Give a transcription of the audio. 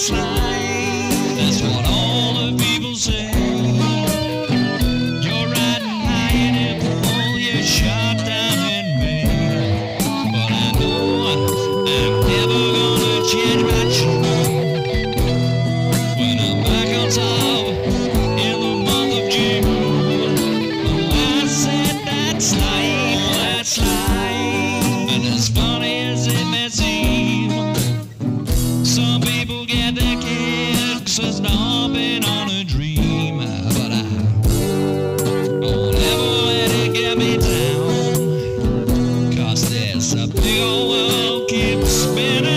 slide. That's what all the people say. You're riding high in a pole, you're shot down in May. But I know I'm never gonna change my tune. When I'm back on top in the month of June, well, I said that's life. And as funny as it may seem, some people get their kicks for stomping on a dream. But I won't ever let it get me down, 'cause this big old world keeps spinning.